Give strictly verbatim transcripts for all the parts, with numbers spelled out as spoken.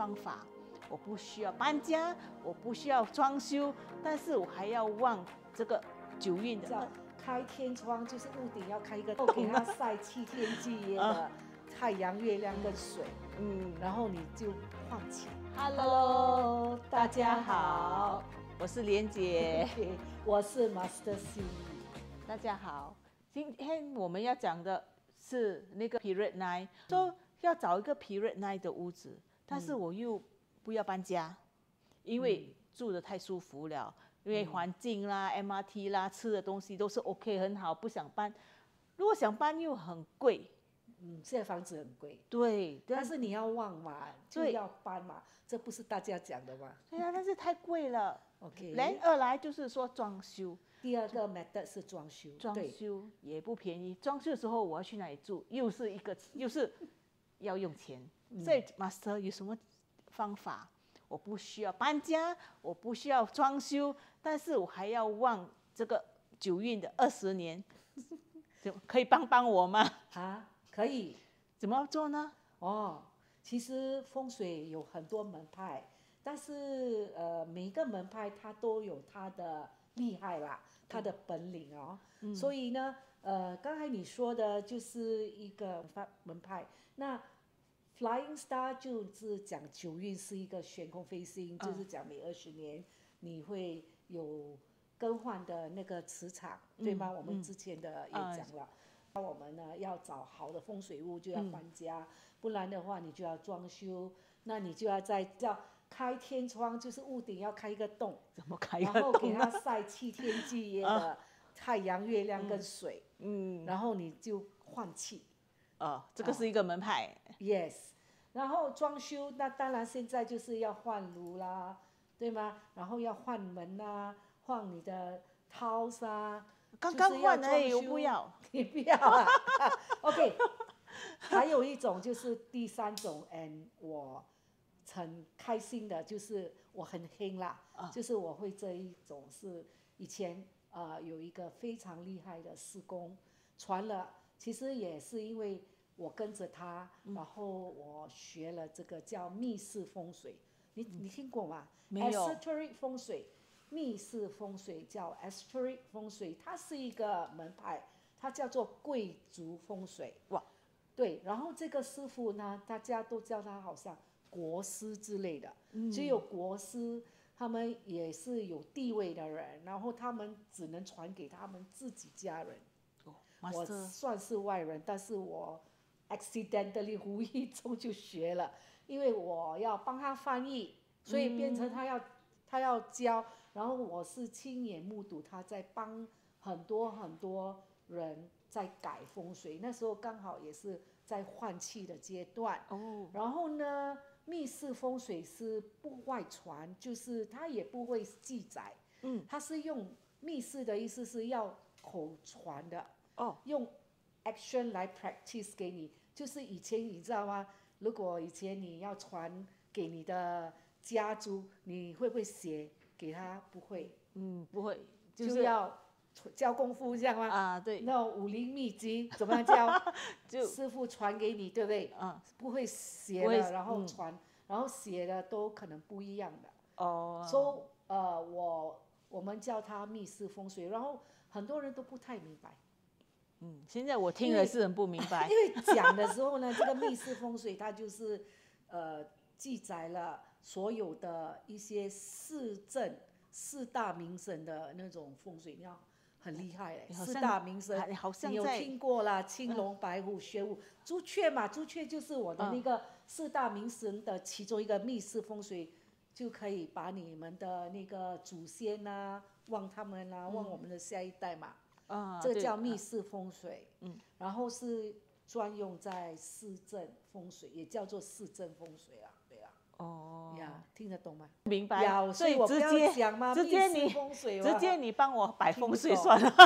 方法，我不需要搬家，我不需要装修，但是我还要旺这个九运的。 开天窗就是屋顶要开一个洞，给它晒七天七夜的太阳、月亮跟水，嗯，然后你就换气。Hello， 大家好， 我是莲姐， 我是 Master C。 大家好，今天我们要讲的是那个 Period Nine， 说要找一个 Period Nine 的屋子，但是我又不要搬家，因为住得太舒服了。因为环境啦、M R T 啦、吃的东西都是 OK 很好，不想搬。如果想搬又很贵， 嗯，现在房子很贵。 对， 但是你要旺嘛，就要搬嘛，这不是大家讲的吗？ 对啊，但是太贵了。 OK。 连二来就是说装修， 第二个 method 是装修， 装修也不便宜。装修的时候我要去哪里住，又是一个又是要用钱。嗯、所以 Master 有什么方法？我不需要搬家，我不需要装修，但是我还要旺这个九运的二十年，可以帮帮我吗？ 啊，可以， 怎么做呢？ 哦，其实风水有很多门派，但是呃，每一个门派它都有它的厉害啦，它的本领哦。嗯、所以呢，呃，刚才你说的就是一个门派，那。Flying Star 就是讲九运是一个悬空飞星，嗯、就是讲每二十年你会有更换的那个磁场，嗯、对吗？我们之前的也讲了，那、嗯、我们呢要找好的风水屋就要搬家，嗯、不然的话你就要装修，那你就要在叫开天窗，就是屋顶要开一个洞， 怎么开一个洞、啊？ 然后给它晒七天七夜的太阳、月亮跟水，嗯，然后你就换气。 哦，这个是一个门派。 uh, Yes， 然后装修，那当然现在就是要换炉啦，对吗？然后要换门啦，换你的 tiles 啊。 刚刚换而已，我不要。 你不要啊？OK， 还有一种就是第三种 ，and 我很开心的，就是我很黑啦，啊、就是我会这一种是以前呃有一个非常厉害的师公传了。其实也是因为我跟着他，嗯、然后我学了这个叫密室风水，你你听过吗？ 没有。 Esoteric 风水，密室风水叫 Esoteric 风水，它是一个门派，它叫做贵族风水。哇，对，然后这个师傅呢，大家都叫他好像国师之类的，嗯、只有国师，他们也是有地位的人，然后他们只能传给他们自己家人。我算是外人，但是我 accidentally 无意中就学了，因为我要帮他翻译，所以变成他要、嗯、他要教，然后我是亲眼目睹他在帮很多很多人在改风水，那时候刚好也是在换气的阶段。哦。然后呢，密室风水是不外传，就是他也不会记载，嗯，他是用密室的意思是要口传的。哦，用 action 来 practice 给你，就是以前你知道吗？如果以前你要传给你的家族，你会不会写给他？不会， 嗯，不会，就, 是、 就要教功夫这样吗？ 啊，对， 那种武林秘籍怎么样教？就师傅传给你，对不对？嗯，不会写的，然后传，嗯、然后写的都可能不一样的。哦，所以、so, 呃，我我们叫它密室风水，然后很多人都不太明白。 嗯，现在我听了是很不明白。 因为讲的时候呢，这个密室风水它就是，呃，记载了所有的一些市镇、四大名神的那种风水，你要很厉害嘞。四大名神， 好像你有听过啦？青龙、白虎、玄武、朱雀嘛？朱雀就是我的那个四大名神的其中一个密室风水，就可以把你们的那个祖先啊，旺他们啊，旺我们的下一代嘛。啊、这个叫密室风水，嗯，然后是专用在市政风水，也叫做市政风水啊，对啊。哦。呀，听得懂吗？ 明白。 所以我不要讲嘛， 直接你风水直接你帮我摆风水算了。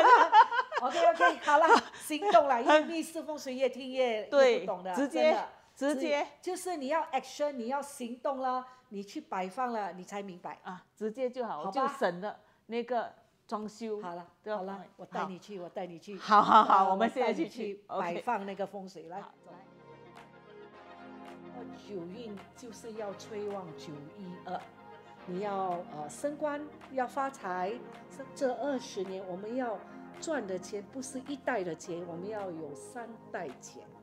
OK OK， 好了，行动了，因为密室风水越听越越不懂的， 直接直接就是你要 action， 你要行动了，你去摆放了，你才明白啊，直接就好，我就省了那个。装修好了，好了，我带你去，我带你去。 好好好，我们现在去去摆放那个风水来。 九运就是要催旺九一二，你要呃升官，要发财。这二十年我们要赚的钱不是一代的钱，我们要有三代钱。